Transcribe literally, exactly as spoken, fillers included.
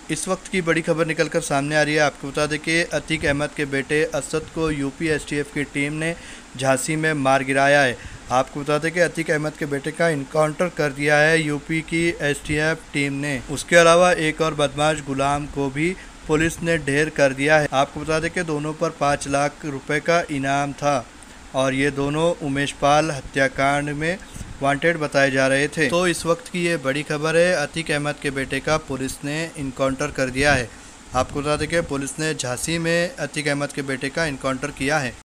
इस वक्त की बड़ी खबर निकलकर सामने आ रही है। आपको बता दें कि अतीक अहमद के बेटे असद को यूपी एसटीएफ की टीम ने झांसी में मार गिराया है। आपको बता दें कि अतीक अहमद के बेटे का इनकाउंटर कर दिया है यूपी की एसटीएफ टीम ने। उसके अलावा एक और बदमाश गुलाम को भी पुलिस ने ढेर कर दिया है। आपको बता दें कि दोनों पर पाँच लाख रुपए का इनाम था और ये दोनों उमेशपाल हत्याकांड में वांटेड बताए जा रहे थे। तो इस वक्त की ये बड़ी खबर है, अतीक अहमद के बेटे का पुलिस ने इनकाउंटर कर दिया है। आपको बता दें कि पुलिस ने झांसी में अतीक अहमद के बेटे का इनकाउंटर किया है।